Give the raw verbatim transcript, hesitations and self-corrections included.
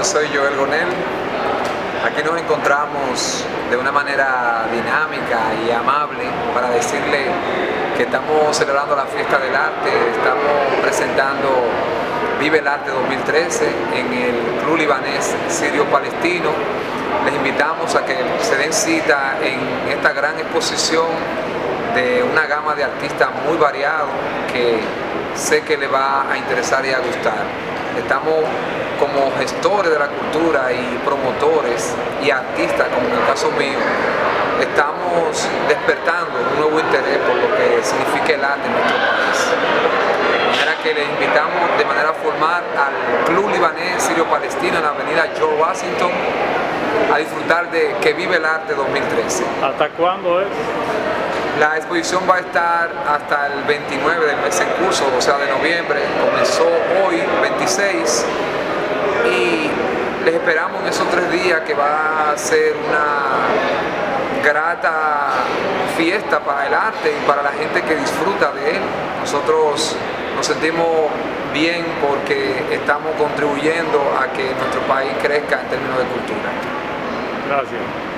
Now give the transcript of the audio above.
soy Joel Gonel. Aquí nos encontramos de una manera dinámica y amable para decirle que estamos celebrando la fiesta del arte, estamos presentando Vive el Arte dos mil trece en el Club Libanés Sirio-Palestino. Les invitamos a que se den cita en esta gran exposición de una gama de artistas muy variados que sé que les va a interesar y a gustar. Estamos como gestores de la cultura y promotores y artistas, como en el caso mío, estamos despertando un nuevo interés por lo que significa el arte en nuestro país. De manera que les invitamos de manera formal al Club Libanés Sirio-Palestino en la avenida George Washington a disfrutar de Que Vive el Arte dos mil trece. ¿Hasta cuándo es? La exposición va a estar hasta el veintinueve del mes en curso, o sea, de noviembre. Comenzó hoy, veintiséis, y les esperamos en esos tres días que va a ser una grata fiesta para el arte y para la gente que disfruta de él. Nosotros nos sentimos bien porque estamos contribuyendo a que nuestro país crezca en términos de cultura. Gracias.